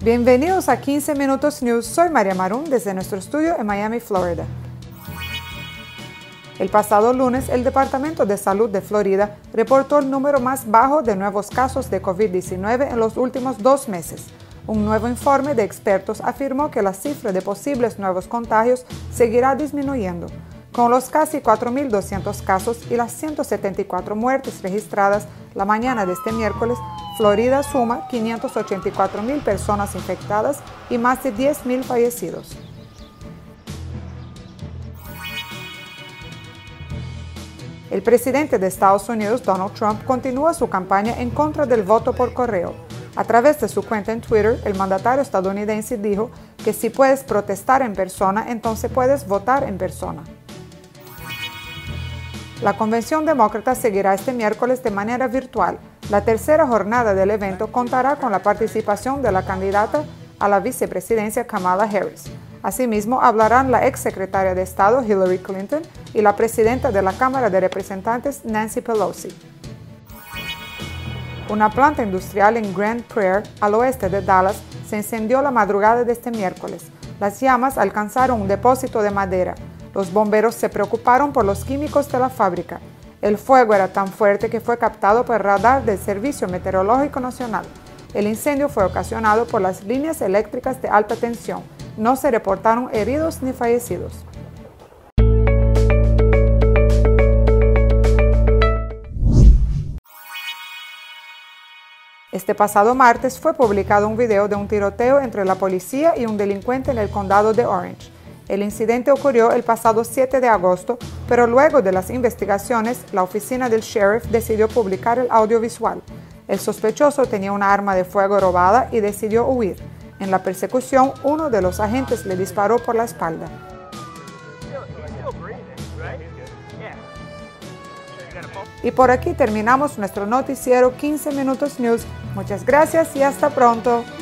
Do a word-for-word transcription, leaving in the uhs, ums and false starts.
Bienvenidos a quince Minutos News, soy María Marún desde nuestro estudio en Miami, Florida. El pasado lunes, el Departamento de Salud de Florida reportó el número más bajo de nuevos casos de COVID diecinueve en los últimos dos meses. Un nuevo informe de expertos afirmó que la cifra de posibles nuevos contagios seguirá disminuyendo. Con los casi cuatro mil doscientos casos y las ciento setenta y cuatro muertes registradas la mañana de este miércoles, Florida suma quinientas ochenta y cuatro mil personas infectadas y más de diez mil fallecidos. El presidente de Estados Unidos, Donald Trump, continúa su campaña en contra del voto por correo. A través de su cuenta en Twitter, el mandatario estadounidense dijo que si puedes protestar en persona, entonces puedes votar en persona. La convención demócrata seguirá este miércoles de manera virtual. La tercera jornada del evento contará con la participación de la candidata a la vicepresidencia Kamala Harris. Asimismo, hablarán la exsecretaria de Estado Hillary Clinton y la presidenta de la Cámara de Representantes Nancy Pelosi. Una planta industrial en Grand Prairie, al oeste de Dallas, se incendió la madrugada de este miércoles. Las llamas alcanzaron un depósito de madera. Los bomberos se preocuparon por los químicos de la fábrica. El fuego era tan fuerte que fue captado por el radar del Servicio Meteorológico Nacional. El incendio fue ocasionado por las líneas eléctricas de alta tensión. No se reportaron heridos ni fallecidos. Este pasado martes fue publicado un video de un tiroteo entre la policía y un delincuente en el condado de Orange. El incidente ocurrió el pasado siete de agosto, pero luego de las investigaciones, la oficina del sheriff decidió publicar el audiovisual. El sospechoso tenía una arma de fuego robada y decidió huir. En la persecución, uno de los agentes le disparó por la espalda. Y por aquí terminamos nuestro noticiero quince Minutos News. Muchas gracias y hasta pronto.